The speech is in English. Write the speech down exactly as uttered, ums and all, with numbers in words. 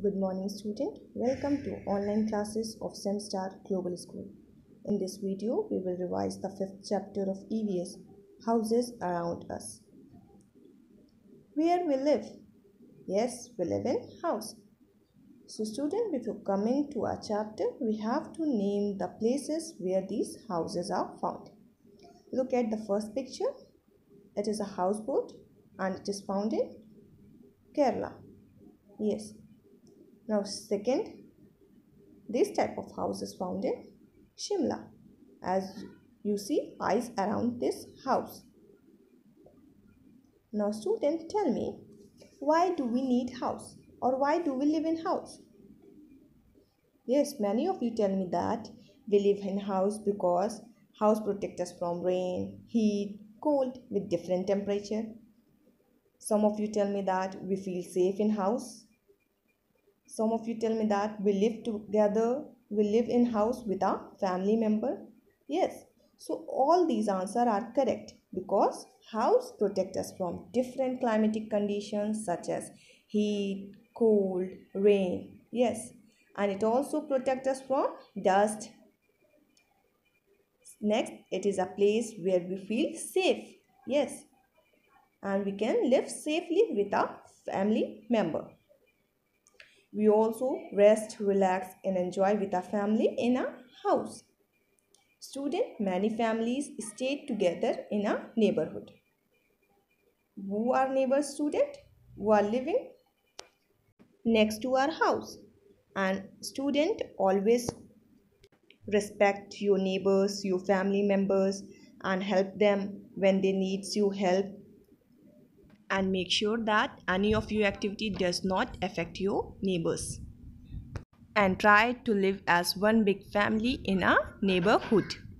Good morning student. Welcome to online classes of SEMStar Global School. In this video, we will revise the fifth chapter of E V S, Houses Around Us. Where we live? Yes, we live in house. So student, before coming to our chapter, we have to name the places where these houses are found. Look at the first picture. It is a houseboat and it is found in Kerala. Yes. Now second, this type of house is found in Shimla. As you see eyes around this house. Now student, tell me, why do we need house or why do we live in house? Yes, many of you tell me that we live in house because house protect us from rain, heat, cold with different temperature. Some of you tell me that we feel safe in house. Some of you tell me that we live together, we live in house with a family member. Yes, so all these answers are correct because house protect us from different climatic conditions such as heat, cold, rain. Yes, and it also protect us from dust. Next, it is a place where we feel safe. Yes, and we can live safely with a family member. We also rest, relax and enjoy with our family in a house. Student, many families stay together in a neighborhood. Who are neighbors, student? Who are living next to our house. And student, always respect your neighbors, your family members and help them when they need your help. And make sure that any of your activity does not affect your neighbors. And try to live as one big family in a neighborhood.